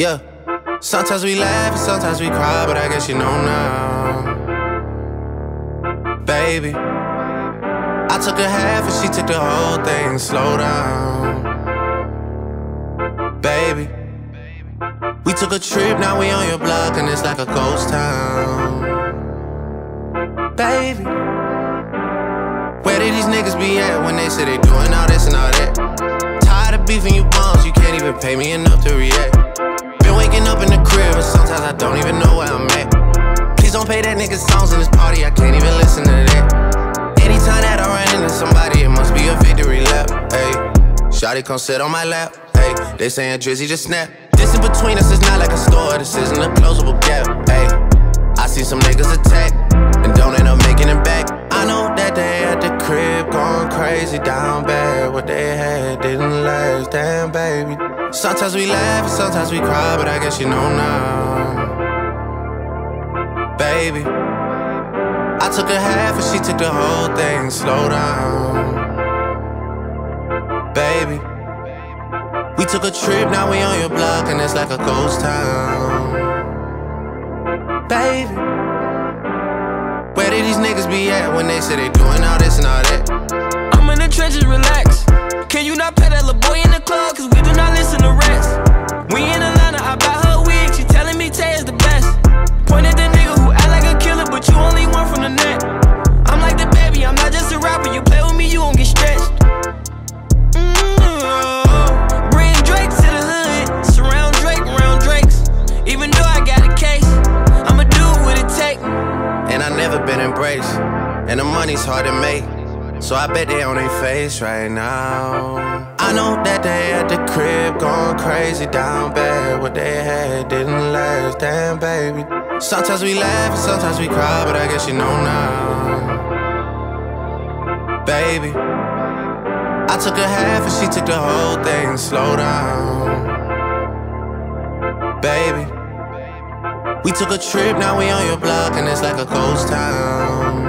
Yeah. Sometimes we laugh and sometimes we cry, but I guess you know now. Baby, I took a half and she took the whole thing. Slow down. Baby, we took a trip, now we on your block and it's like a ghost town. Baby, where did these niggas be at when they say they doing all this and all that? Tired of beefing you bums, you can't even pay me enough to react. Been waking up in the crib and sometimes I don't even know where I'm at. Please don't play that nigga songs in this party, I can't even listen to that. Anytime that I run into somebody, it must be a victory lap. Ayy, shawty come sit on my lap. Ayy, they saying Drizzy just snap. This in between us is not like a store, this isn't a closable gap. Ayy, I see some niggas attack and don't end up making it back. I know that they at the crib going crazy, down bad. What they had didn't last, damn baby. Sometimes we laugh and sometimes we cry, but I guess you know now. Baby, I took a half and she took the whole thing. Slow down. Baby, we took a trip, now we on your block and it's like a ghost town. Baby, where did these niggas be at when they say they doing all this and all that? I'm in the trenches, relax. Can you not pet that little boy in the club? Cause we do not listen to rats. We in Atlanta, I buy her wig, she telling me Tay is the best. Pointed the nigga who act like a killer, but you only one from the net. I'm like the baby, I'm not just a rapper. You play with me, you gon' get stretched. Bring Drake to the hood, surround Drake around Drakes. Even though I got a case, I'ma do what it take. And I never been embraced, and the money's hard to make, so I bet they on their face right now. I know that they at the crib going crazy, down bad. What they had didn't last, damn baby. Sometimes we laugh and sometimes we cry, but I guess you know now. Baby, I took a half and she took the whole thing. Slow down. Baby, we took a trip, now we on your block and it's like a ghost town.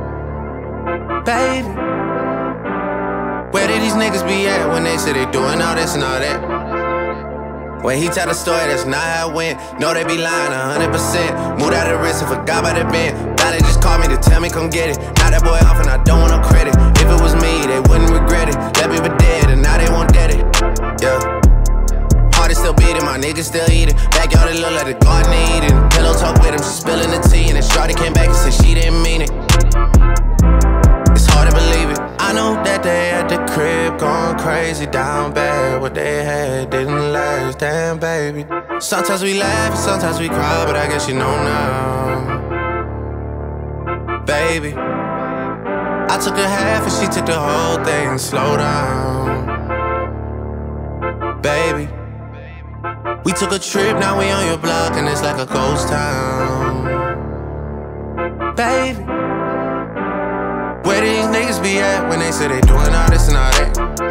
Baby, where did these niggas be at when they say they doing all this and all that? When he tell the story, that's not how it went. No, they be lying 100%. Moved out of the wrist and forgot about the bend. Now they just call me to tell me come get it. Now that boy off and I don't want no credit. If it was me, they wouldn't regret it. Left me for dead and now they won't dead it. Yeah. Heart is still beating, my niggas still eating. Backyard, it look like the garden eating. Pillow talk with him, she spilling the tea. And then shawty came back and said she didn't mean it. It's hard to believe it. I know that they at the crib going crazy, down bad. What they had didn't last, damn baby. Sometimes we laugh and sometimes we cry, but I guess you know now. Baby, I took a half and she took the whole thing. Slow down. Baby, we took a trip, now we on your block and it's like a ghost town. Baby, where these niggas be at when they say they doing all this and all that?